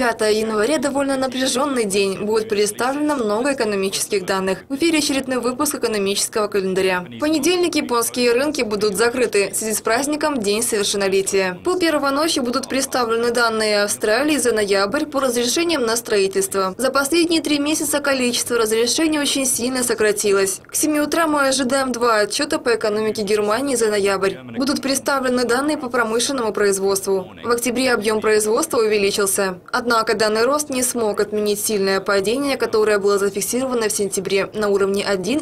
9 января довольно напряженный день. Будет представлено много экономических данных. В эфире очередной выпуск экономического календаря. В понедельник японские рынки будут закрыты в связи с праздником День совершеннолетия. Полпервого ночи будут представлены данные Австралии за ноябрь по разрешениям на строительство. За последние 3 месяца количество разрешений очень сильно сократилось. К 7 утра мы ожидаем 2 отчета по экономике Германии за ноябрь. Будут представлены данные по промышленному производству. В октябре объем производства увеличился. Однако данный рост не смог отменить сильное падение, которое было зафиксировано в сентябре на уровне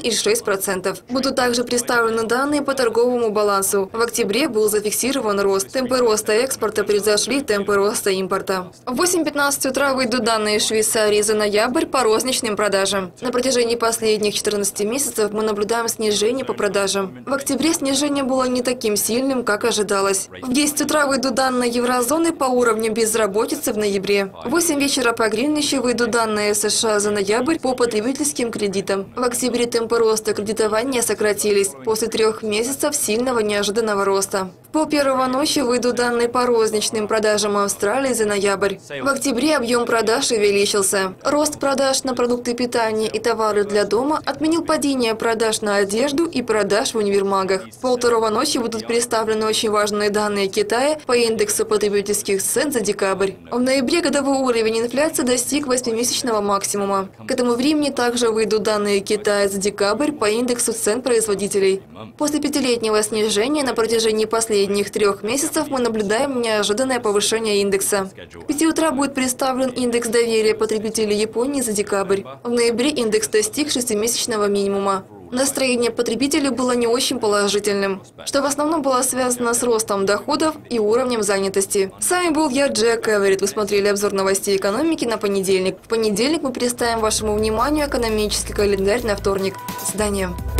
1,6%. Будут также представлены данные по торговому балансу. В октябре был зафиксирован рост. Темпы роста экспорта превзошли темпы роста импорта. В 8:15 утра выйдут данные Швейцарии за ноябрь по розничным продажам. На протяжении последних 14 месяцев мы наблюдаем снижение по продажам. В октябре снижение было не таким сильным, как ожидалось. В 10 утра выйдут данные еврозоны по уровню безработицы в ноябре. В 8 вечера по Гринвичу выйдут данные США за ноябрь по потребительским кредитам. В октябре темпы роста кредитования сократились после 3 месяцев сильного неожиданного роста. В полпервого ночи выйдут данные по розничным продажам Австралии за ноябрь. В октябре объем продаж увеличился. Рост продаж на продукты питания и товары для дома отменил падение продаж на одежду и продаж в универмагах. В полвторого ночи будут представлены очень важные данные Китая по индексу потребительских цен за декабрь. В ноябре годовой уровень инфляции достиг 8-месячного максимума. К этому времени также выйдут данные Китая за декабрь по индексу цен производителей. После 5-летнего снижения на протяжении последних 3 месяцев мы наблюдаем неожиданное повышение индекса. К 5 утра будет представлен индекс доверия потребителей Японии за декабрь. В ноябре индекс достиг 6-месячного минимума. Настроение потребителей было не очень положительным, что в основном было связано с ростом доходов и уровнем занятости. С вами был я, Джек Эверетт. Вы смотрели обзор новостей экономики на понедельник. В понедельник мы представим вашему вниманию экономический календарь на вторник. До свидания.